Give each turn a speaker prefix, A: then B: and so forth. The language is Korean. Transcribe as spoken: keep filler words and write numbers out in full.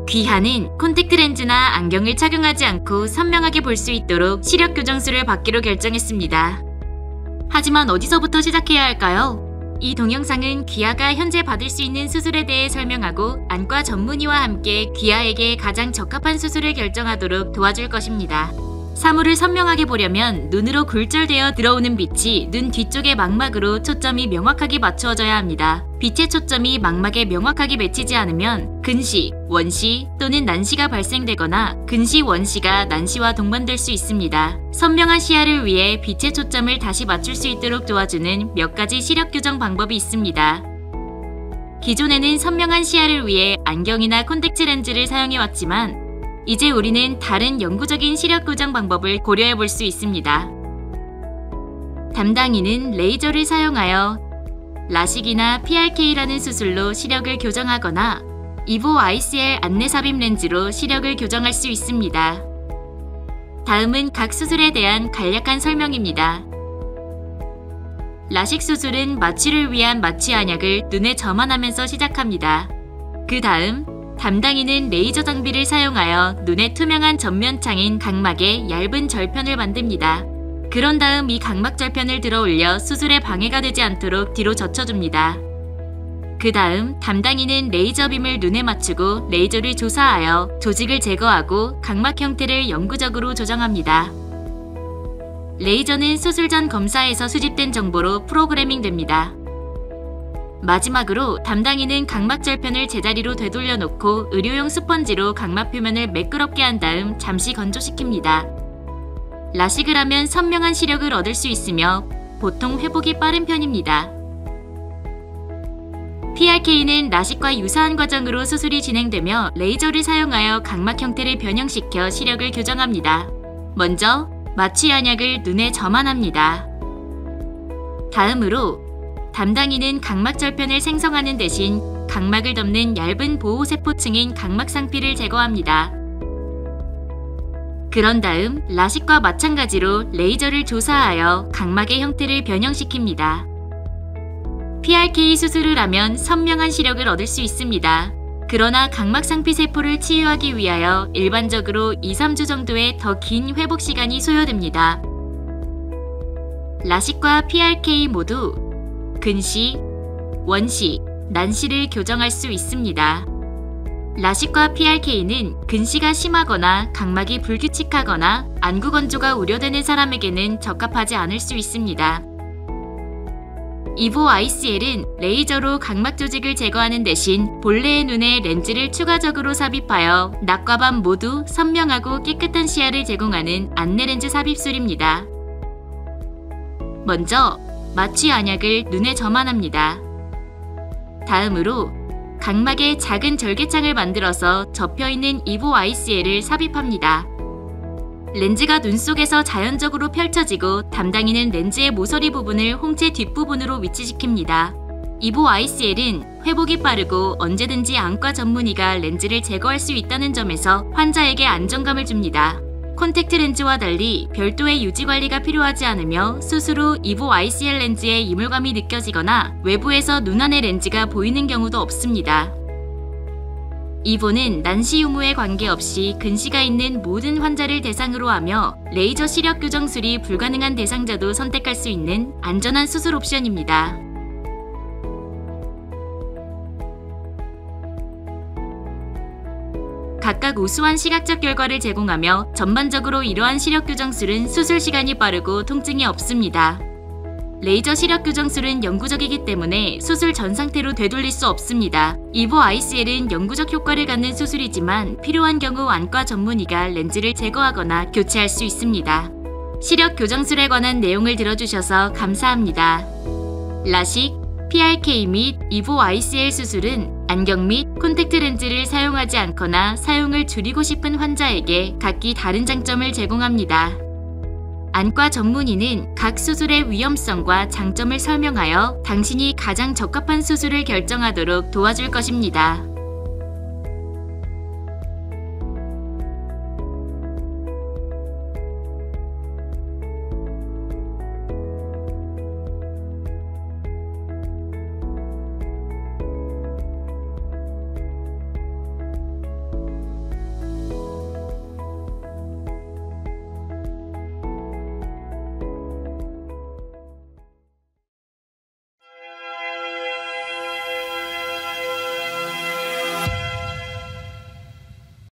A: 귀하는 콘택트 렌즈나 안경을 착용하지 않고 선명하게 볼 수 있도록 시력 교정술을 받기로 결정했습니다. 하지만 어디서부터 시작해야 할까요? 이 동영상은 귀하가 현재 받을 수 있는 수술에 대해 설명하고 안과 전문의와 함께 귀하에게 가장 적합한 수술을 결정하도록 도와줄 것입니다. 사물을 선명하게 보려면 눈으로 굴절되어 들어오는 빛이 눈 뒤쪽의 망막으로 초점이 명확하게 맞추어져야 합니다. 빛의 초점이 망막에 명확하게 맺히지 않으면 근시, 원시 또는 난시가 발생되거나 근시, 원시가 난시와 동반될 수 있습니다. 선명한 시야를 위해 빛의 초점을 다시 맞출 수 있도록 도와주는 몇 가지 시력 교정 방법이 있습니다. 기존에는 선명한 시야를 위해 안경이나 콘택트 렌즈를 사용해왔지만 이제 우리는 다른 영구적인 시력 교정 방법을 고려해 볼 수 있습니다. 담당인은 레이저를 사용하여 라식이나 피알케이라는 수술로 시력을 교정하거나 이보 아이씨엘 안내삽입 렌즈로 시력을 교정할 수 있습니다. 다음은 각 수술에 대한 간략한 설명입니다. 라식 수술은 마취를 위한 마취 안약을 눈에 점안하면서 시작합니다. 그 다음 담당인은 레이저 장비를 사용하여 눈의 투명한 전면창인 각막에 얇은 절편을 만듭니다. 그런 다음 이 각막 절편을 들어 올려 수술에 방해가 되지 않도록 뒤로 젖혀줍니다. 그 다음 담당인은 레이저 빔을 눈에 맞추고 레이저를 조사하여 조직을 제거하고 각막 형태를 영구적으로 조정합니다. 레이저는 수술 전 검사에서 수집된 정보로 프로그래밍 됩니다. 마지막으로 담당인은 각막 절편을 제자리로 되돌려 놓고 의료용 스펀지로 각막 표면을 매끄럽게 한 다음 잠시 건조시킵니다. 라식을 하면 선명한 시력을 얻을 수 있으며 보통 회복이 빠른 편입니다. 피알케이는 라식과 유사한 과정으로 수술이 진행되며 레이저를 사용하여 각막 형태를 변형시켜 시력을 교정합니다. 먼저 마취 안약을 눈에 점안합니다. 다음으로 담당인은 각막 절편을 생성하는 대신 각막을 덮는 얇은 보호세포층인 각막 상피를 제거합니다. 그런 다음 라식과 마찬가지로 레이저를 조사하여 각막의 형태를 변형시킵니다. 피알케이 수술을 하면 선명한 시력을 얻을 수 있습니다. 그러나 각막 상피 세포를 치유하기 위하여 일반적으로 이, 삼 주 정도의 더 긴 회복 시간이 소요됩니다. 라식과 피알케이 모두 근시, 원시, 난시를 교정할 수 있습니다. 라식과 피알케이는 근시가 심하거나 각막이 불규칙하거나 안구 건조가 우려되는 사람에게는 적합하지 않을 수 있습니다. 이보 아이씨엘은 레이저로 각막 조직을 제거하는 대신 본래의 눈에 렌즈를 추가적으로 삽입하여 낮과 밤 모두 선명하고 깨끗한 시야를 제공하는 안내렌즈 삽입술입니다. 먼저 마취 안약을 눈에 점안합니다. 다음으로 각막에 작은 절개창을 만들어서 접혀있는 이보 아이씨엘을 삽입합니다. 렌즈가 눈 속에서 자연적으로 펼쳐지고 담당인은 렌즈의 모서리 부분을 홍채 뒷부분으로 위치시킵니다. 이보 아이씨엘은 회복이 빠르고 언제든지 안과 전문의가 렌즈를 제거할 수 있다는 점에서 환자에게 안정감을 줍니다. 콘택트 렌즈와 달리 별도의 유지관리가 필요하지 않으며 수술 후 이보 아이씨엘 렌즈의 이물감이 느껴지거나 외부에서 눈 안의 렌즈가 보이는 경우도 없습니다. 이보는 난시 유무에 관계없이 근시가 있는 모든 환자를 대상으로 하며 레이저 시력 교정술이 불가능한 대상자도 선택할 수 있는 안전한 수술 옵션입니다. 각각 우수한 시각적 결과를 제공하며 전반적으로 이러한 시력 교정술은 수술 시간이 빠르고 통증이 없습니다. 레이저 시력 교정술은 영구적이기 때문에 수술 전 상태로 되돌릴 수 없습니다. 이보 아이씨엘은 영구적 효과를 갖는 수술이지만 필요한 경우 안과 전문의가 렌즈를 제거하거나 교체할 수 있습니다. 시력 교정술에 관한 내용을 들어주셔서 감사합니다. 라식, 피알케이 및 이보 아이씨엘 수술은 안경 및 콘택트 렌즈를 사용하지 않거나 사용을 줄이고 싶은 환자에게 각기 다른 장점을 제공합니다. 안과 전문의는 각 수술의 위험성과 장점을 설명하여 당신이 가장 적합한 수술을 결정하도록 도와줄 것입니다.